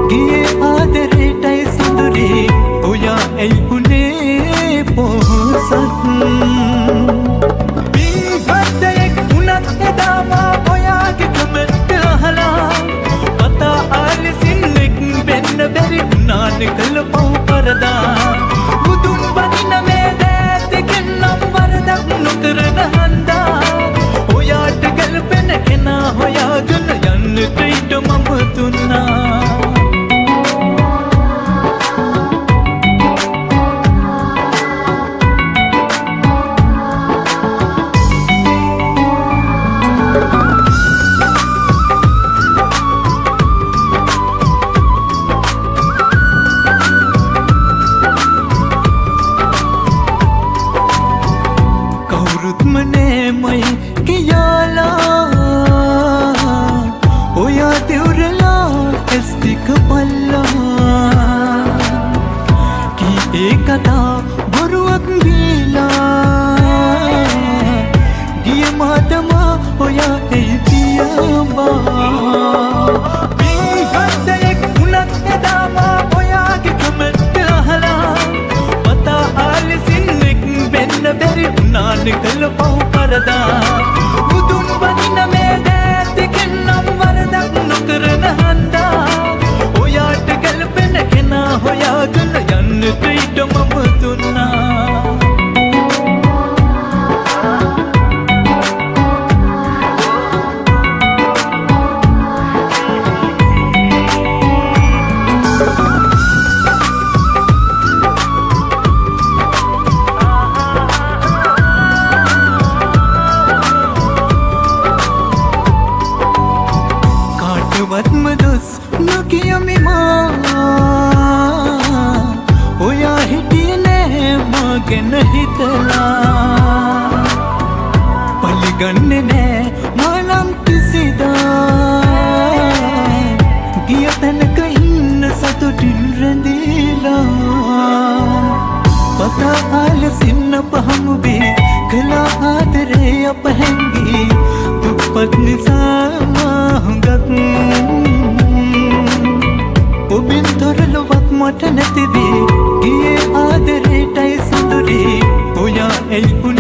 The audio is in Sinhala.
ගියේ ආදරේටයි සුඳුරි ඔයා ඇයි උනේ පොහොසත් බින්දයක් උනත් එදාම ඔයාගේ කමෙන්ට් අහලා පතා ආලසින් එක් වෙන්න බැරි උනානේ කළ පව් කරදා බුදුන් වදින මේ දෑතකින් නම් වරදක් නොකරන හන්දා ඔයාට ගැලපෙන කෙනා හොයාගෙන යන්නට ඉඩ මම දුන්නා निकल पाऊं करदा बुदुन बनिन में दෑතකින් නම් වරදක් නොකරන හන්දා ඔයාට ගැලපෙන කෙනා හොයාගෙන යන්නට ඉඩ මම දුන්නා पलिगन्ने ने मालम किसिदा गिय तनक ඉන්න සතුටින් රැඳිලා පතා ආලසින්න පහම වේ කළා ආදරේ අප හැංගී දුප්පත් නිසා හුඟක් ඔබෙන් තොර ලොවක් මට නැති වේ ගියේ ආදරේටයි සුඳුරි ඔයා ඇයි